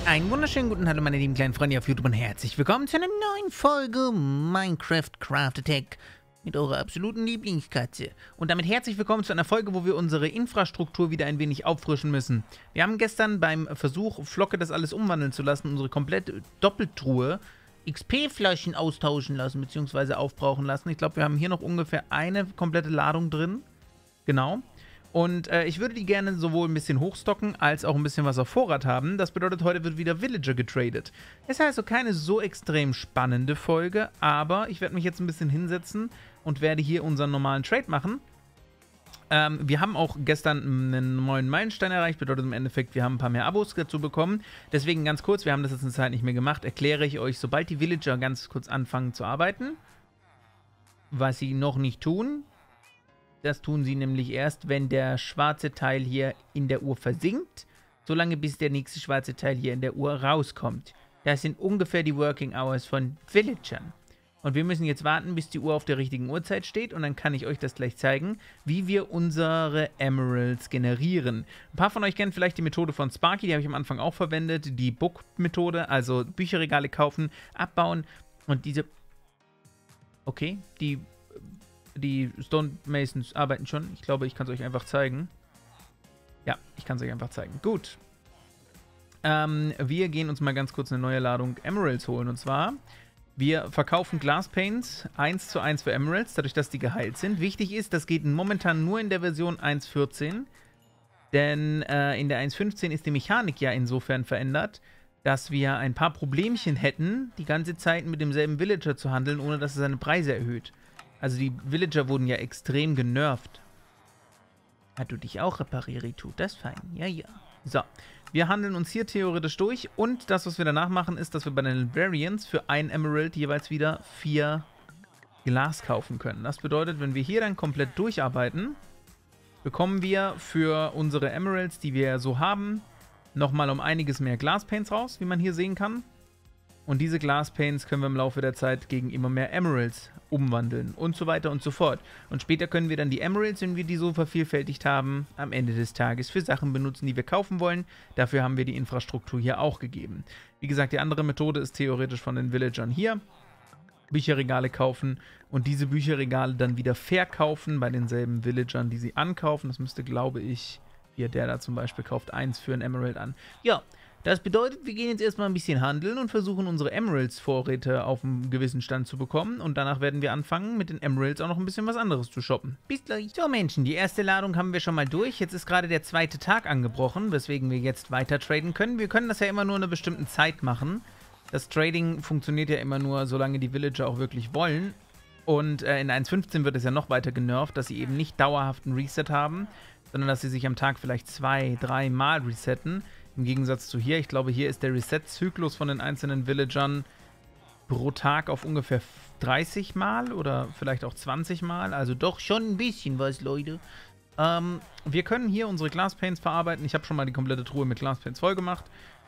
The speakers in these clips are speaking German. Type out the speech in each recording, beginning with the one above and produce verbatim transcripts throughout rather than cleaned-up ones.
Einen wunderschönen guten Hallo meine lieben kleinen Freunde auf YouTube und herzlich willkommen zu einer neuen Folge Minecraft Craft Attack mit eurer absoluten Lieblingskatze. Und damit herzlich willkommen zu einer Folge, wo wir unsere Infrastruktur wieder ein wenig auffrischen müssen. Wir haben gestern beim Versuch, Flocke das alles umwandeln zu lassen, unsere komplette Doppeltruhe X P-Flaschen austauschen lassen, beziehungsweise aufbrauchen lassen. Ich glaube, wir haben hier noch ungefähr eine komplette Ladung drin. Genau. Und äh, ich würde die gerne sowohl ein bisschen hochstocken, als auch ein bisschen was auf Vorrat haben. Das bedeutet, heute wird wieder Villager getradet. Es ist also keine so extrem spannende Folge, aber ich werde mich jetzt ein bisschen hinsetzen und werde hier unseren normalen Trade machen. Ähm, wir haben auch gestern einen neuen Meilenstein erreicht, bedeutet im Endeffekt, wir haben ein paar mehr Abos dazu bekommen. Deswegen ganz kurz, wir haben das jetzt eine Zeit nicht mehr gemacht, erkläre ich euch, sobald die Villager ganz kurz anfangen zu arbeiten, was sie noch nicht tun. Das tun sie nämlich erst, wenn der schwarze Teil hier in der Uhr versinkt, solange bis der nächste schwarze Teil hier in der Uhr rauskommt. Das sind ungefähr die Working Hours von Villagern. Und wir müssen jetzt warten, bis die Uhr auf der richtigen Uhrzeit steht und dann kann ich euch das gleich zeigen, wie wir unsere Emeralds generieren. Ein paar von euch kennen vielleicht die Methode von Sparky, die habe ich am Anfang auch verwendet, die Book-Methode, also Bücherregale kaufen, abbauen und diese... Okay, die... Die Stone Masons arbeiten schon. Ich glaube, ich kann es euch einfach zeigen. Ja, ich kann es euch einfach zeigen. Gut. Ähm, wir gehen uns mal ganz kurz eine neue Ladung Emeralds holen. Und zwar, wir verkaufen Glass Panes eins zu eins für Emeralds, dadurch, dass die geheilt sind. Wichtig ist, das geht momentan nur in der Version eins Punkt vierzehn. Denn äh, in der eins Punkt fünfzehn ist die Mechanik ja insofern verändert, dass wir ein paar Problemchen hätten, die ganze Zeit mit demselben Villager zu handeln, ohne dass es seine Preise erhöht. Also die Villager wurden ja extrem genervt. Ah, du dich auch reparieren, tut das fein. Ja, ja. So, wir handeln uns hier theoretisch durch. Und das, was wir danach machen, ist, dass wir bei den Librarians für ein Emerald jeweils wieder vier Glas kaufen können. Das bedeutet, wenn wir hier dann komplett durcharbeiten, bekommen wir für unsere Emeralds, die wir so haben, nochmal um einiges mehr Glaspanes raus, wie man hier sehen kann. Und diese Glaspanes können wir im Laufe der Zeit gegen immer mehr Emeralds umwandeln und so weiter und so fort. Und später können wir dann die Emeralds, wenn wir die so vervielfältigt haben, am Ende des Tages für Sachen benutzen, die wir kaufen wollen. Dafür haben wir die Infrastruktur hier auch gegeben. Wie gesagt, die andere Methode ist theoretisch von den Villagern hier. Bücherregale kaufen und diese Bücherregale dann wieder verkaufen bei denselben Villagern, die sie ankaufen. Das müsste, glaube ich, hier der da zum Beispiel kauft eins für ein Emerald an. Ja. Das bedeutet, wir gehen jetzt erstmal ein bisschen handeln und versuchen unsere Emeralds-Vorräte auf einen gewissen Stand zu bekommen. Und danach werden wir anfangen, mit den Emeralds auch noch ein bisschen was anderes zu shoppen. Bis gleich. So Menschen, die erste Ladung haben wir schon mal durch. Jetzt ist gerade der zweite Tag angebrochen, weswegen wir jetzt weiter traden können. Wir können das ja immer nur in einer bestimmten Zeit machen. Das Trading funktioniert ja immer nur, solange die Villager auch wirklich wollen. Und äh, in eins Punkt fünfzehn wird es ja noch weiter genervt, dass sie eben nicht dauerhaft einen Reset haben, sondern dass sie sich am Tag vielleicht zwei, drei Mal resetten. Im Gegensatz zu hier, ich glaube, hier ist der Reset-Zyklus von den einzelnen Villagern pro Tag auf ungefähr dreißig Mal oder vielleicht auch zwanzig Mal. Also doch schon ein bisschen was, Leute. Ähm, wir können hier unsere Glaspanes verarbeiten. Ich habe schon mal die komplette Truhe mit Glaspanes voll gemacht.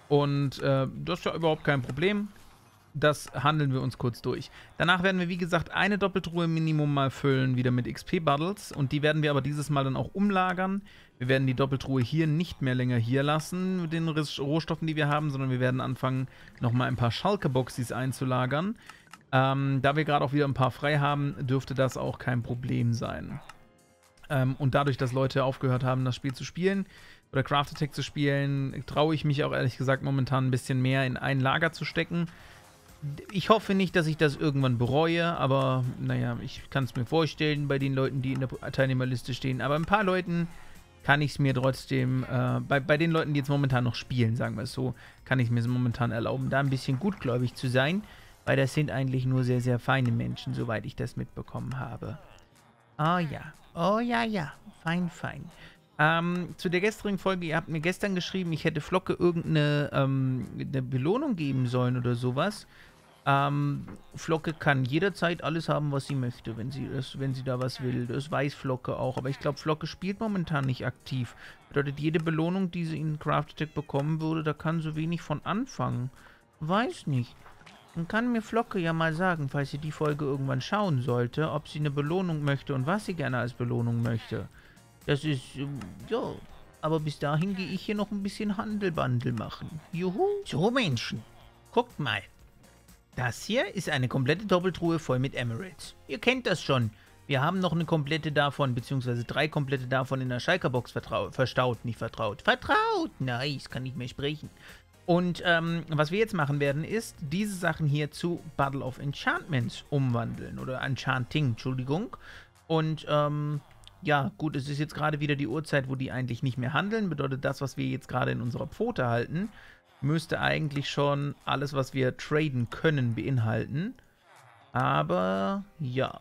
Und äh, das ist ja überhaupt kein Problem. Das handeln wir uns kurz durch. Danach werden wir, wie gesagt, eine Doppeltruhe Minimum mal füllen, wieder mit X P-Bundles. Und die werden wir aber dieses Mal dann auch umlagern. Wir werden die Doppeltruhe hier nicht mehr länger hier lassen, mit den Rohstoffen, die wir haben, sondern wir werden anfangen, nochmal ein paar Schalke-Boxys einzulagern. Ähm, da wir gerade auch wieder ein paar frei haben, dürfte das auch kein Problem sein. Ähm, und dadurch, dass Leute aufgehört haben, das Spiel zu spielen oder Craft Attack zu spielen, traue ich mich auch ehrlich gesagt momentan ein bisschen mehr in ein Lager zu stecken. Ich hoffe nicht, dass ich das irgendwann bereue, aber naja, ich kann es mir vorstellen bei den Leuten, die in der Teilnehmerliste stehen. Aber ein paar Leuten kann ich es mir trotzdem, äh, bei, bei den Leuten, die jetzt momentan noch spielen, sagen wir es so, kann ich mir es momentan erlauben, da ein bisschen gutgläubig zu sein, weil das sind eigentlich nur sehr, sehr feine Menschen, soweit ich das mitbekommen habe. Oh ja, oh ja, ja, fein, fein. Ähm, zu der gestrigen Folge, ihr habt mir gestern geschrieben, ich hätte Flocke irgendeine ähm, eine Belohnung geben sollen oder sowas. Ähm, Flocke kann jederzeit alles haben, was sie möchte, wenn sie, das, wenn sie da was will. Das weiß Flocke auch, aber ich glaube, Flocke spielt momentan nicht aktiv. Bedeutet, jede Belohnung, die sie in Craft Attack bekommen würde, da kann so wenig von anfangen. Weiß nicht. Dann kann mir Flocke ja mal sagen, falls sie die Folge irgendwann schauen sollte, ob sie eine Belohnung möchte und was sie gerne als Belohnung möchte. Das ist, ja, Aber bis dahin gehe ich hier noch ein bisschen Handelbandel machen. Juhu. So, Menschen. Guckt mal. Das hier ist eine komplette Doppeltruhe voll mit Emeralds. Ihr kennt das schon. Wir haben noch eine komplette davon, beziehungsweise drei komplette davon in der Schalker-Box verstaut. Nicht vertraut. Vertraut! Nice, kann nicht mehr sprechen. Und ähm, was wir jetzt machen werden, ist, diese Sachen hier zu Battle of Enchantments umwandeln. Oder Enchanting, Entschuldigung. Und, ähm, ja, gut, es ist jetzt gerade wieder die Uhrzeit, wo die eigentlich nicht mehr handeln. Bedeutet, das, was wir jetzt gerade in unserer Pfote halten, müsste eigentlich schon alles, was wir traden können, beinhalten. Aber, ja.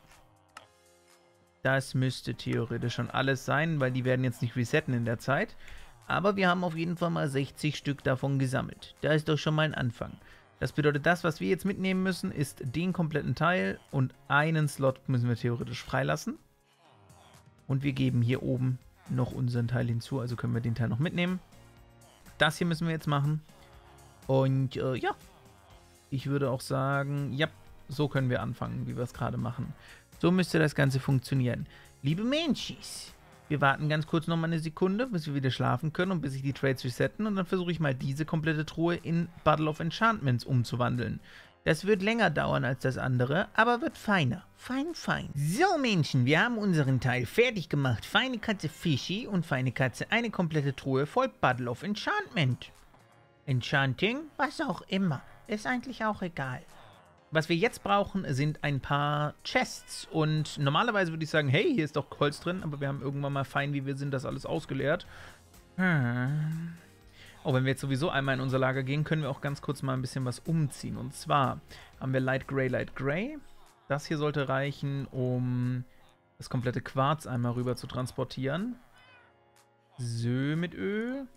Das müsste theoretisch schon alles sein, weil die werden jetzt nicht resetten in der Zeit. Aber wir haben auf jeden Fall mal sechzig Stück davon gesammelt. Da ist doch schon mal ein Anfang. Das bedeutet, das, was wir jetzt mitnehmen müssen, ist den kompletten Teil und einen Slot müssen wir theoretisch freilassen. Und wir geben hier oben noch unseren Teil hinzu, also können wir den Teil noch mitnehmen. Das hier müssen wir jetzt machen. Und äh, ja, ich würde auch sagen, ja, so können wir anfangen, wie wir es gerade machen. So müsste das Ganze funktionieren. Liebe Menschis, wir warten ganz kurz nochmal eine Sekunde, bis wir wieder schlafen können und bis sich die Trades resetten. Und dann versuche ich mal diese komplette Truhe in Battle of Enchantments umzuwandeln. Das wird länger dauern als das andere, aber wird feiner. Fein, fein. So, Menschen, wir haben unseren Teil fertig gemacht. Feine Katze Fischi und Feine Katze eine komplette Truhe voll Battle of Enchantment. Enchanting, was auch immer. Ist eigentlich auch egal. Was wir jetzt brauchen, sind ein paar Chests. Und normalerweise würde ich sagen, hey, hier ist doch Holz drin, aber wir haben irgendwann mal fein, wie wir sind, das alles ausgeleert. Hm. Oh, wenn wir jetzt sowieso einmal in unser Lager gehen, können wir auch ganz kurz mal ein bisschen was umziehen. Und zwar haben wir Light Grey, Light Grey. Das hier sollte reichen, um das komplette Quarz einmal rüber zu transportieren. So mit Öl.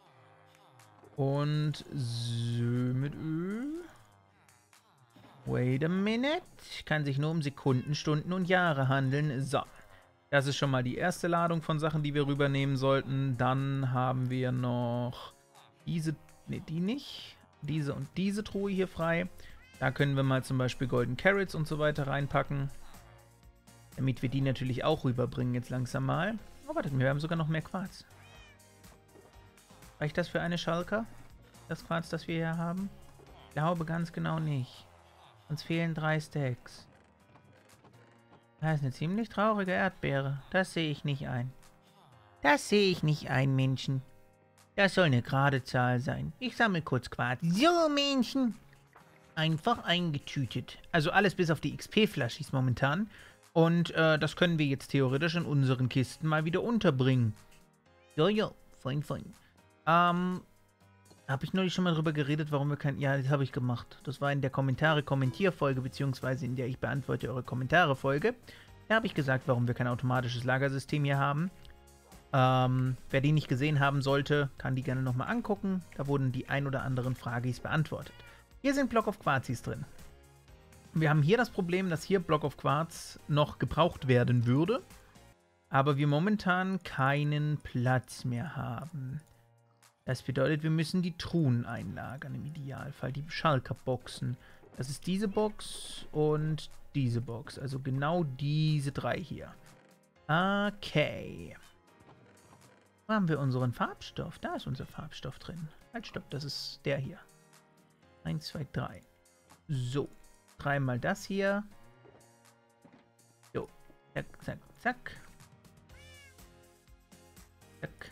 Und so mit Öl. Wait a minute. Kann sich nur um Sekunden, Stunden und Jahre handeln. So. Das ist schon mal die erste Ladung von Sachen, die wir rübernehmen sollten. Dann haben wir noch diese, ne, die nicht. Diese und diese Truhe hier frei. Da können wir mal zum Beispiel Golden Carrots und so weiter reinpacken. Damit wir die natürlich auch rüberbringen jetzt langsam mal. Oh, wartet, wir haben sogar noch mehr Quarz. Reicht das für eine Schalker? Das Quarz, das wir hier haben? Ich glaube ganz genau nicht. Uns fehlen drei Stacks. Das ist eine ziemlich traurige Erdbeere. Das sehe ich nicht ein. Das sehe ich nicht ein, Menschen. Das soll eine gerade Zahl sein. Ich sammle kurz Quarz. So, Menschen. Einfach eingetütet. Also alles bis auf die X P-Flaschis momentan. Und äh, das können wir jetzt theoretisch in unseren Kisten mal wieder unterbringen. Jo, jo. Fein, fein. Ähm... Habe ich neulich schon mal drüber geredet, warum wir kein... Ja, das habe ich gemacht. Das war in der Kommentare-Kommentierfolge, beziehungsweise in der ich beantworte eure Kommentare-Folge. Da habe ich gesagt, warum wir kein automatisches Lagersystem hier haben. Ähm, wer die nicht gesehen haben sollte, kann die gerne nochmal angucken. Da wurden die ein oder anderen Fragis beantwortet. Hier sind Block of Quarzis drin. Wir haben hier das Problem, dass hier Block of Quarz noch gebraucht werden würde. Aber wir momentan keinen Platz mehr haben. Das bedeutet, wir müssen die Truhen einlagern, im Idealfall, die Schalker-Boxen. Das ist diese Box und diese Box, also genau diese drei hier. Okay. Wo haben wir unseren Farbstoff? Da ist unser Farbstoff drin. Halt, stopp, das ist der hier. Eins, zwei, drei. So, dreimal das hier. So, zack, zack, zack. Zack.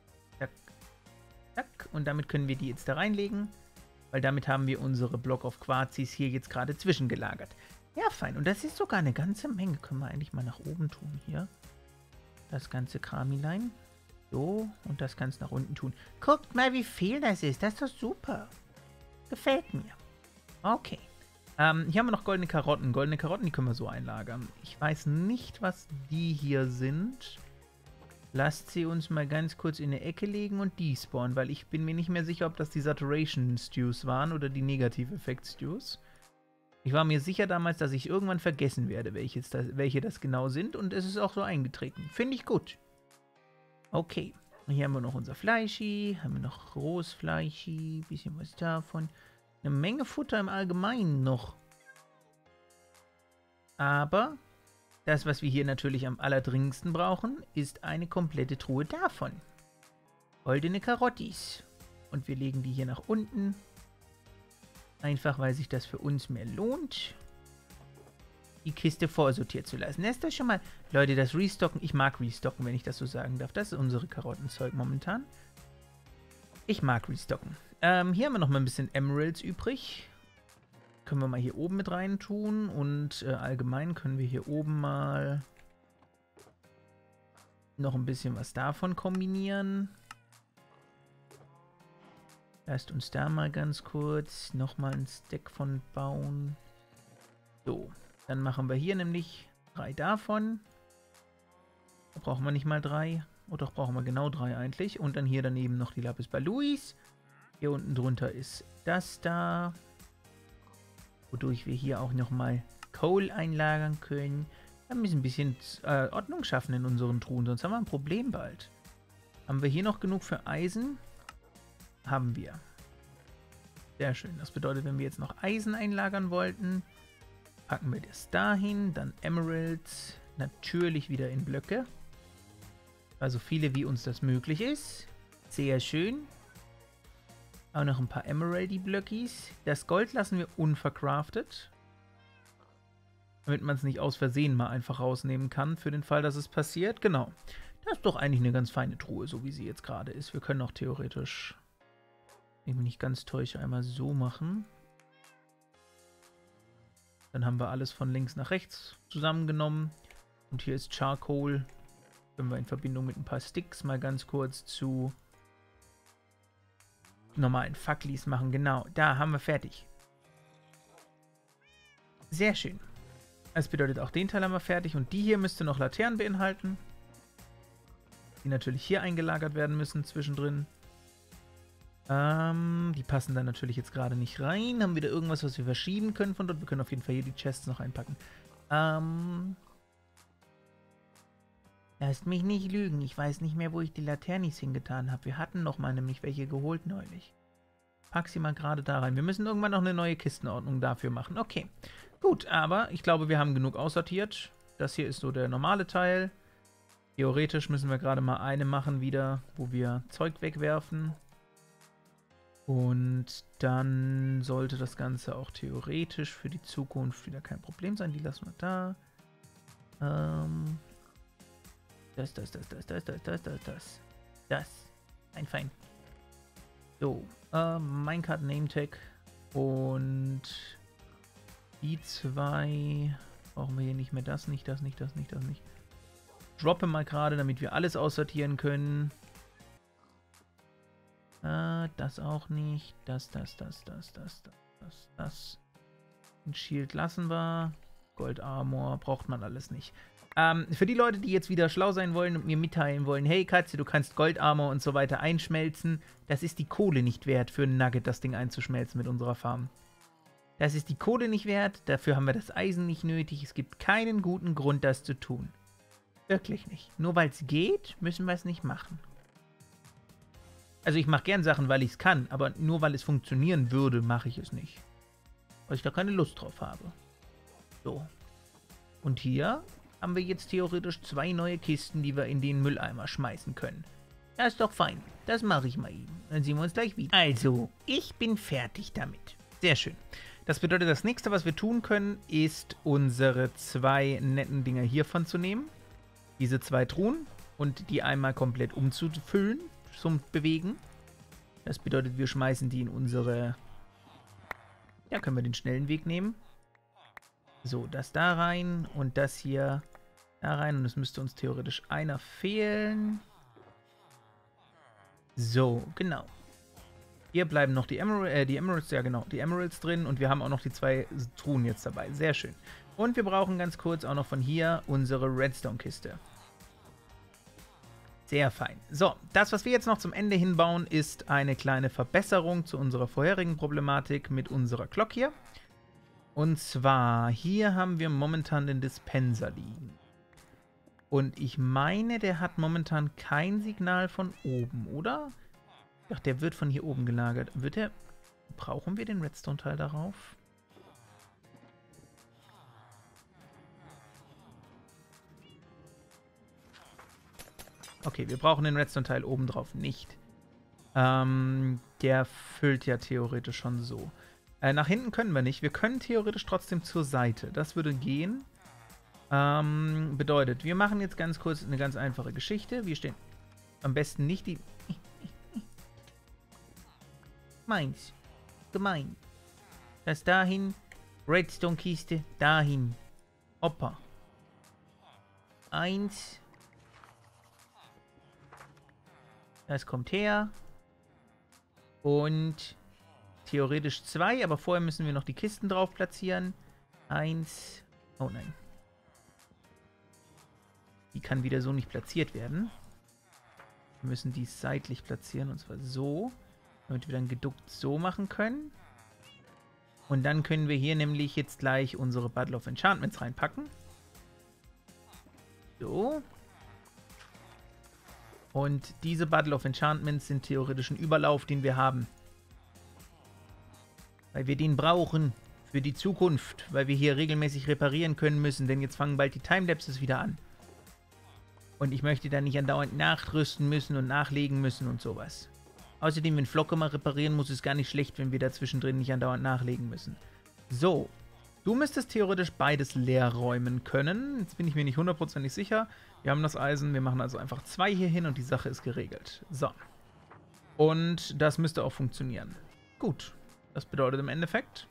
Und damit können wir die jetzt da reinlegen, weil damit haben wir unsere Block of Quarzis hier jetzt gerade zwischengelagert. Ja, fein. Und das ist sogar eine ganze Menge. Können wir eigentlich mal nach oben tun hier. Das ganze Kramilein. So, und das Ganze nach unten tun. Guckt mal, wie viel das ist. Das ist doch super. Gefällt mir. Okay. Ähm, hier haben wir noch goldene Karotten. Goldene Karotten, die können wir so einlagern. Ich weiß nicht, was die hier sind. Lasst sie uns mal ganz kurz in eine Ecke legen und die spawnen, weil ich bin mir nicht mehr sicher, ob das die Saturation Stews waren oder die Negative Effect Stews. Ich war mir sicher damals, dass ich irgendwann vergessen werde, welche das, welche das genau sind, und es ist auch so eingetreten. Finde ich gut. Okay, und hier haben wir noch unser Fleischi, haben wir noch rohes Fleischi, bisschen was davon. Eine Menge Futter im Allgemeinen noch. Aber das, was wir hier natürlich am allerdringendsten brauchen, ist eine komplette Truhe davon. Goldene Karottis. Und wir legen die hier nach unten. Einfach, weil sich das für uns mehr lohnt, die Kiste vorsortiert zu lassen. Das ist das schon mal... Leute, das Restocken, ich mag Restocken, wenn ich das so sagen darf. Das ist unsere Karottenzeug momentan. Ich mag Restocken. Ähm, hier haben wir noch mal ein bisschen Emeralds übrig. Können wir mal hier oben mit rein tun. Und äh, allgemein können wir hier oben mal noch ein bisschen was davon kombinieren. Lasst uns da mal ganz kurz nochmal ein Stack von bauen. So, dann machen wir hier nämlich drei davon. Da brauchen wir nicht mal drei. Oder doch brauchen wir genau drei eigentlich. Und dann hier daneben noch die Lapis Lazuli. Hier unten drunter ist das da. Wodurch wir hier auch nochmal Coal einlagern können. Wir müssen ein bisschen äh, Ordnung schaffen in unseren Truhen, sonst haben wir ein Problem bald. Haben wir hier noch genug für Eisen? Haben wir. Sehr schön. Das bedeutet, wenn wir jetzt noch Eisen einlagern wollten, packen wir das dahin, dann Emeralds natürlich wieder in Blöcke. Also viele, wie uns das möglich ist. Sehr schön. Auch noch ein paar Emeraldy-Blöckis. Das Gold lassen wir unverkraftet. Damit man es nicht aus Versehen mal einfach rausnehmen kann, für den Fall, dass es passiert. Genau. Das ist doch eigentlich eine ganz feine Truhe, so wie sie jetzt gerade ist. Wir können auch theoretisch, wenn ich mich nicht ganz täusche, einmal so machen. Dann haben wir alles von links nach rechts zusammengenommen. Und hier ist Charcoal. Können wir in Verbindung mit ein paar Sticks mal ganz kurz zu normalen Facklis machen. Genau, da haben wir fertig. Sehr schön. Das bedeutet, auch den Teil haben wir fertig. Und die hier müsste noch Laternen beinhalten. Die natürlich hier eingelagert werden müssen zwischendrin. Ähm, die passen dann natürlich jetzt gerade nicht rein. Haben wir da irgendwas, was wir verschieben können von dort? Wir können auf jeden Fall hier die Chests noch einpacken. Ähm... Lasst mich nicht lügen. Ich weiß nicht mehr, wo ich die Laternis hingetan habe. Wir hatten noch mal nämlich welche geholt neulich. Pack sie mal gerade da rein. Wir müssen irgendwann noch eine neue Kistenordnung dafür machen. Okay, gut. Aber ich glaube, wir haben genug aussortiert. Das hier ist so der normale Teil. Theoretisch müssen wir gerade mal eine machen wieder, wo wir Zeug wegwerfen. Und dann sollte das Ganze auch theoretisch für die Zukunft wieder kein Problem sein. Die lassen wir da. Ähm... Das, das, das, das, das, das, das, das, das. Das. Ein Fein. So. Äh, Minecart Name Tag. Und die zwei brauchen wir hier nicht mehr. Das nicht, das nicht, das nicht, das nicht. Droppe mal gerade, damit wir alles aussortieren können. Äh, das auch nicht. Das, das, das, das, das, das, das, das. Ein Shield lassen wir. Gold Armor braucht man alles nicht. Ähm, für die Leute, die jetzt wieder schlau sein wollen und mir mitteilen wollen, hey Katze, du kannst Goldarmor und so weiter einschmelzen, das ist die Kohle nicht wert für ein Nugget, das Ding einzuschmelzen mit unserer Farm. Das ist die Kohle nicht wert, dafür haben wir das Eisen nicht nötig, es gibt keinen guten Grund, das zu tun. Wirklich nicht. Nur weil es geht, müssen wir es nicht machen. Also ich mache gern Sachen, weil ich es kann, aber nur weil es funktionieren würde, mache ich es nicht. Weil ich da keine Lust drauf habe. So. Und hier haben wir jetzt theoretisch zwei neue Kisten, die wir in den Mülleimer schmeißen können. Das ist doch fein. Das mache ich mal eben. Dann sehen wir uns gleich wieder. Also, ich bin fertig damit. Sehr schön. Das bedeutet, das nächste, was wir tun können, ist unsere zwei netten Dinger hiervon zu nehmen. Diese zwei Truhen und die einmal komplett umzufüllen zum Bewegen. Das bedeutet, wir schmeißen die in unsere... Ja, können wir den schnellen Weg nehmen. So, das da rein und das hier da rein. Und es müsste uns theoretisch einer fehlen. So, genau. Hier bleiben noch die, Emer äh, die Emeralds, ja genau, die Emeralds drin. Und wir haben auch noch die zwei Truhen jetzt dabei. Sehr schön. Und wir brauchen ganz kurz auch noch von hier unsere Redstone-Kiste. Sehr fein. So, das, was wir jetzt noch zum Ende hinbauen, ist eine kleine Verbesserung zu unserer vorherigen Problematik mit unserer Glock hier. Und zwar, hier haben wir momentan den Dispenser liegen. Und ich meine, der hat momentan kein Signal von oben, oder? Ach, der wird von hier oben gelagert. Wird der... Brauchen wir den Redstone-Teil darauf? Okay, wir brauchen den Redstone-Teil oben drauf nicht. Ähm, der füllt ja theoretisch schon so. Äh, nach hinten können wir nicht. Wir können theoretisch trotzdem zur Seite. Das würde gehen. Ähm, bedeutet, wir machen jetzt ganz kurz eine ganz einfache Geschichte. Wir stehen am besten nicht die... Meins. Gemein. Das dahin. Redstone-Kiste. Dahin. Opa. Eins. Das kommt her. Und theoretisch zwei, aber vorher müssen wir noch die Kisten drauf platzieren. Eins. Oh nein. Die kann wieder so nicht platziert werden. Wir müssen die seitlich platzieren, und zwar so. Damit wir dann geduckt so machen können. Und dann können wir hier nämlich jetzt gleich unsere Bundle of Enchantments reinpacken. So. Und diese Bundle of Enchantments sind theoretisch ein Überlauf, den wir haben. Weil wir den brauchen für die Zukunft. Weil wir hier regelmäßig reparieren können müssen, denn jetzt fangen bald die Timelapses wieder an. Und ich möchte da nicht andauernd nachrüsten müssen und nachlegen müssen und sowas. Außerdem, wenn Flocke mal reparieren muss, ist gar nicht schlecht, wenn wir da zwischendrin nicht andauernd nachlegen müssen. So, du müsstest theoretisch beides leer räumen können. Jetzt bin ich mir nicht hundertprozentig sicher. Wir haben das Eisen, wir machen also einfach zwei hier hin und die Sache ist geregelt. So. Und das müsste auch funktionieren. Gut, das bedeutet im Endeffekt...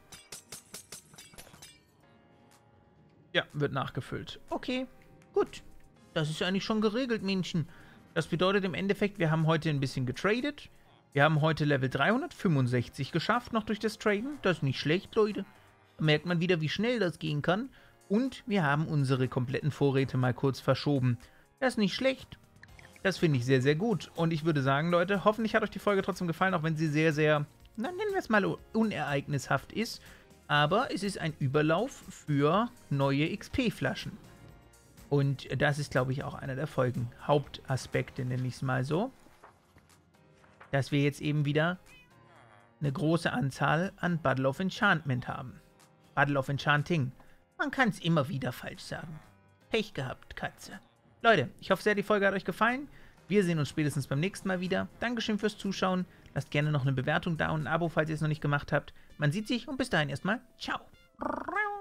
Ja, wird nachgefüllt. Okay, gut. Das ist eigentlich schon geregelt, Männchen. Das bedeutet im Endeffekt, wir haben heute ein bisschen getradet. Wir haben heute Level dreihundertfünfundsechzig geschafft, noch durch das Traden. Das ist nicht schlecht, Leute. Da merkt man wieder, wie schnell das gehen kann. Und wir haben unsere kompletten Vorräte mal kurz verschoben. Das ist nicht schlecht. Das finde ich sehr, sehr gut. Und ich würde sagen, Leute, hoffentlich hat euch die Folge trotzdem gefallen, auch wenn sie sehr, sehr, na, nennen wir es mal, unereignishaft ist. Aber es ist ein Überlauf für neue X P-Flaschen. Und das ist, glaube ich, auch einer der Folgen. Hauptaspekte, nenne ich es mal so. Dass wir jetzt eben wieder eine große Anzahl an Bundle of Enchantment haben. Bundle of Enchanting. Man kann es immer wieder falsch sagen. Pech gehabt, Katze. Leute, ich hoffe sehr, die Folge hat euch gefallen. Wir sehen uns spätestens beim nächsten Mal wieder. Dankeschön fürs Zuschauen. Lasst gerne noch eine Bewertung da und ein Abo, falls ihr es noch nicht gemacht habt. Man sieht sich und bis dahin erstmal. Ciao.